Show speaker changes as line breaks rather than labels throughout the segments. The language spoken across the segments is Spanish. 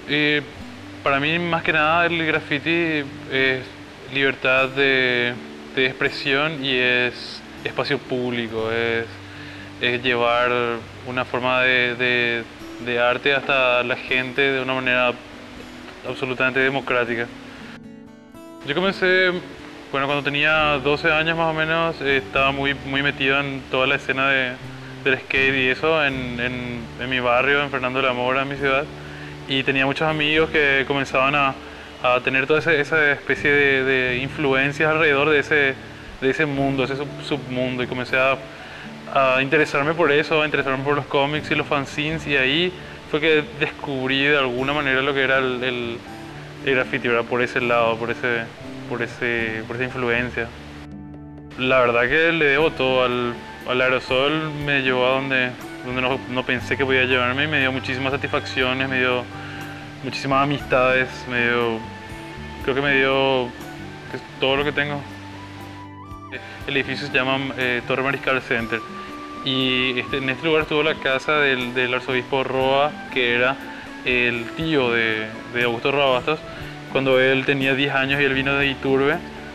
Eh, para mí, más que nada, el graffiti es libertad de expresión y es espacio público, es llevar una forma de arte hasta la gente de una manera absolutamente democrática. Yo comencé, bueno, cuando tenía 12 años más o menos, estaba muy metido en toda la escena del skate y eso, en mi barrio, en Fernando de la Mora, en mi ciudad. Y tenía muchos amigos que comenzaban a tener toda esa especie de influencias alrededor de ese mundo, ese submundo. Y comencé a interesarme por eso, a interesarme por los cómics y los fanzines. Y ahí fue que descubrí de alguna manera lo que era el graffiti, ¿verdad? Por ese lado, por esa influencia. La verdad que le debo todo al aerosol, me llevó a donde no pensé que podía llevarme y me dio muchísimas satisfacciones, me dio muchísimas amistades, creo que me dio todo lo que tengo. El edificio se llama Torre Mariscal Center y en este lugar estuvo la casa del arzobispo Roa, que era el tío de Augusto Roa Bastos. Cuando él tenía 10 años y él vino de Iturbe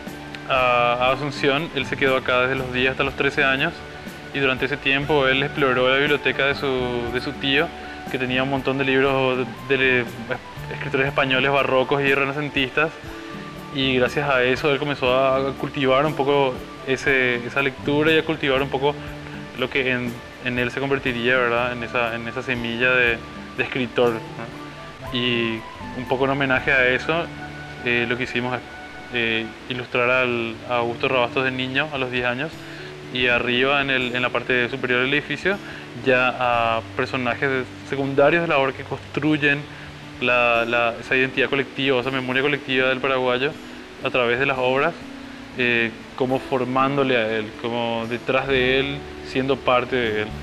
a Asunción, él se quedó acá desde los 10 hasta los 13 años y durante ese tiempo él exploró la biblioteca de su tío, que tenía un montón de libros de escritores españoles barrocos y renacentistas, y gracias a eso él comenzó a cultivar un poco esa lectura y a cultivar un poco lo que en él se convertiría, ¿verdad? En esa semilla de escritor, ¿no? Y un poco en homenaje a eso, lo que hicimos es ilustrar a Augusto Rabastos de niño, a los 10 años, y arriba en la parte superior del edificio ya a personajes secundarios de la obra que construyen esa identidad colectiva, esa memoria colectiva del paraguayo a través de las obras, como formándole a él, como detrás de él, siendo parte de él.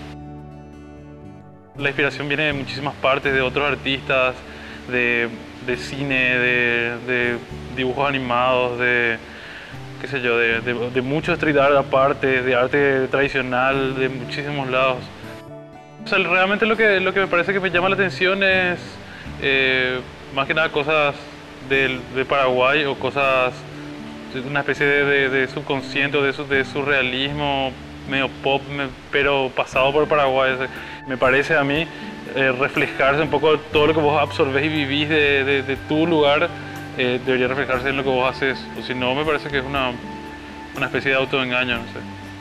La inspiración viene de muchísimas partes, de otros artistas, de cine, de dibujos animados, qué sé yo, de mucho street art aparte, de arte tradicional, de muchísimos lados. O sea, realmente lo que me parece que me llama la atención es más que nada cosas de Paraguay o cosas, una especie de subconsciente o de surrealismo medio pop, pero pasado por Paraguay. Me parece a mí reflejarse un poco todo lo que vos absorbés y vivís de tu lugar, debería reflejarse en lo que vos haces, o si no me parece que es una especie de autoengaño, no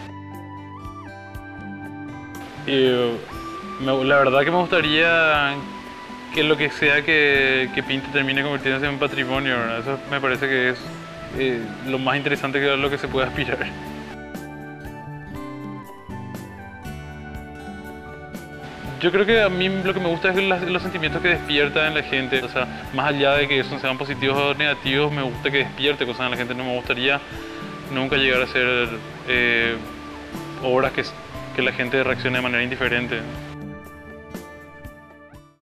sé. La verdad que me gustaría que lo que sea que pinte termine convirtiéndose en patrimonio, ¿verdad? Eso me parece que es lo más interesante que lo que se puede aspirar. Yo creo que a mí lo que me gusta es los sentimientos que despierta en la gente. O sea, más allá de que esos sean positivos o negativos, me gusta que despierte cosas en la gente. No me gustaría nunca llegar a hacer obras que la gente reaccione de manera indiferente.